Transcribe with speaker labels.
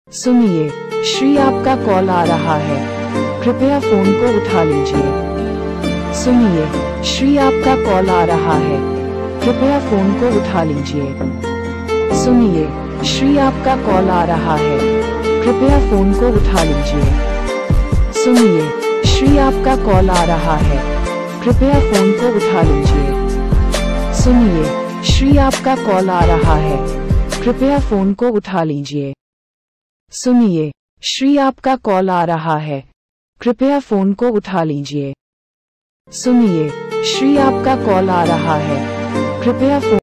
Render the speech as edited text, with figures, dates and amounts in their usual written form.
Speaker 1: सुनिए, श्री आपका कॉल आ रहा है, कृपया फोन को उठा लीजिए। सुनिए, श्री आपका कॉल आ रहा है, कृपया फोन को उठा लीजिए। सुनिए, श्री आपका कॉल आ रहा है, कृपया फोन को उठा लीजिए। सुनिए, श्री आपका कॉल आ रहा है, कृपया फोन को उठा लीजिए। सुनिए, श्री आपका कॉल आ रहा है, कृपया फोन को उठा लीजिए। सुनिए, श्री आपका कॉल आ रहा है, कृपया फोन को उठा लीजिए। सुनिए, श्री आपका कॉल आ रहा है, कृपया फोन